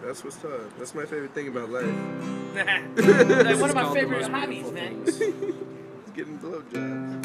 That's what's up. That's my favorite thing about life. Like one of my favorite hobbies, man. It's getting blowjobs.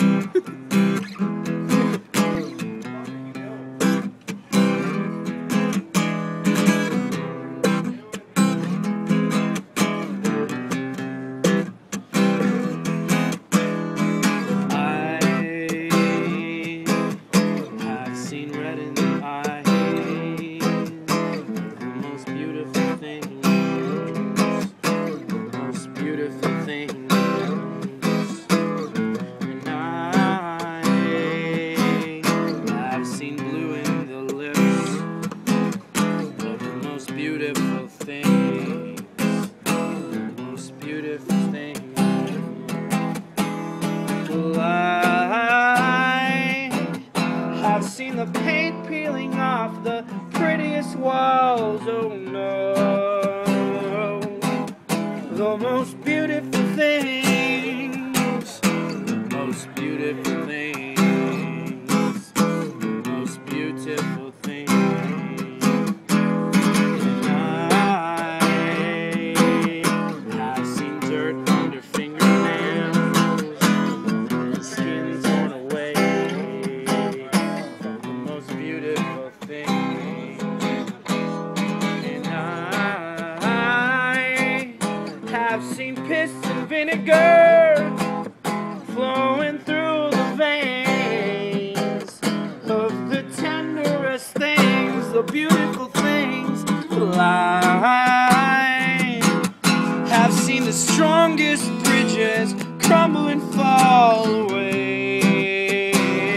Beautiful things, the most beautiful things. Well, I have seen the paint peeling off the prettiest walls. Oh no, the most beautiful things, the most beautiful things, the most beautiful things. I've seen piss and vinegar flowing through the veins of the tenderest things, the beautiful things. Well, I have seen the strongest bridges crumble and fall away.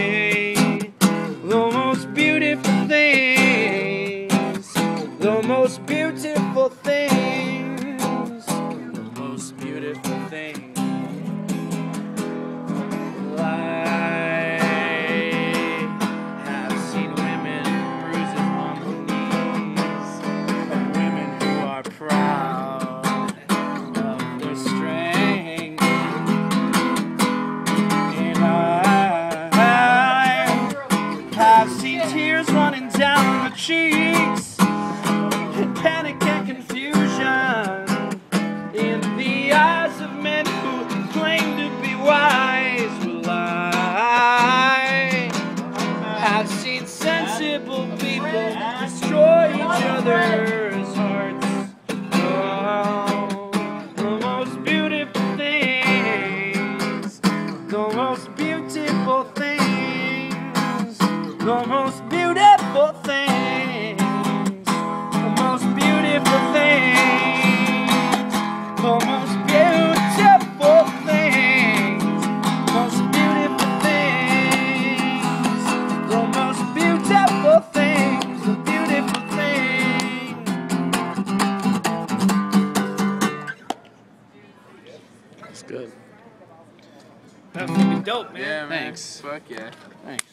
The most beautiful things, the most beautiful things. Beautiful thing. Well, I have seen women bruising on the knees of women who are proud of their strength, and I have seen tears running down the cheeks and panic and confusion in the eyes of men who claim to be wise. Well, I have seen sensible people destroy each other's hearts. Oh, the most beautiful things, the most beautiful things, the most beautiful things, the most beautiful things. The most beautiful things, most beautiful things, the most beautiful things, the beautiful things. That's good. That's fucking dope, man. Yeah, man. Thanks. Fuck yeah. Thanks.